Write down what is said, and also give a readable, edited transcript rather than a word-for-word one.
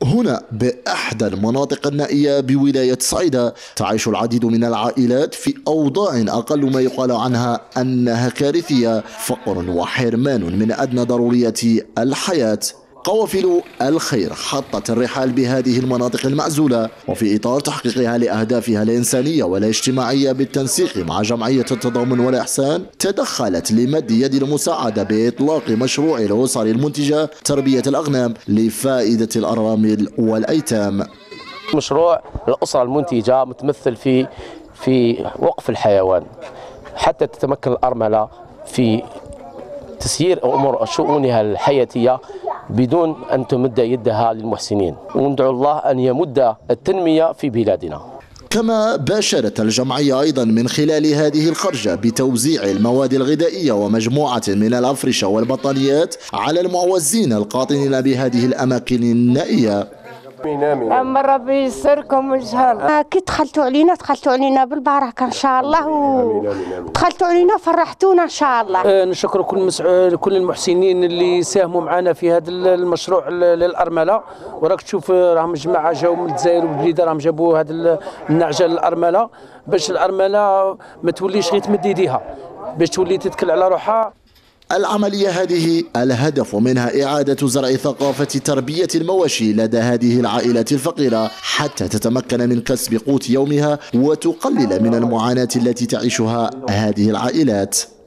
هنا بإحدى المناطق النائية بولاية صعيدة تعيش العديد من العائلات في أوضاع أقل ما يقال عنها أنها كارثية، فقر وحرمان من أدنى ضروريات الحياة. قوافل الخير حطت الرحال بهذه المناطق المعزولة، وفي إطار تحقيقها لأهدافها الإنسانية والاجتماعية بالتنسيق مع جمعية التضامن والإحسان، تدخلت لمد يد المساعدة بإطلاق مشروع الأسر المنتجة تربية الأغنام لفائدة الأرامل والأيتام. مشروع الأسرة المنتجة متمثل في وقف الحيوان حتى تتمكن الأرملة في تسيير أمور شؤونها الحياتية بدون أن تمد يدها للمحسنين، وندعو الله أن يمد التنمية في بلادنا. كما باشرت الجمعية أيضا من خلال هذه الخرجة بتوزيع المواد الغذائية ومجموعة من الأفرشة والبطانيات على المعوزين القاطنين بهذه الأماكن النائية. أما ربي يسركم إن شاء الله. كي دخلتوا علينا بالبركة إن شاء الله، ودخلتوا علينا فرحتونا إن شاء الله. نشكر كل المحسنين اللي ساهموا معنا في هذا المشروع للأرملة، وراك تشوف راهم جماعة جاوا من الجزائر والبليده راهم جابوا هذا النعجة للأرملة باش الأرملة ما توليش غير تمد يديها، باش تولي تتكل على روحها. العملية هذه الهدف منها إعادة زرع ثقافة تربية المواشي لدى هذه العائلات الفقيرة حتى تتمكن من كسب قوت يومها وتقلل من المعاناة التي تعيشها هذه العائلات.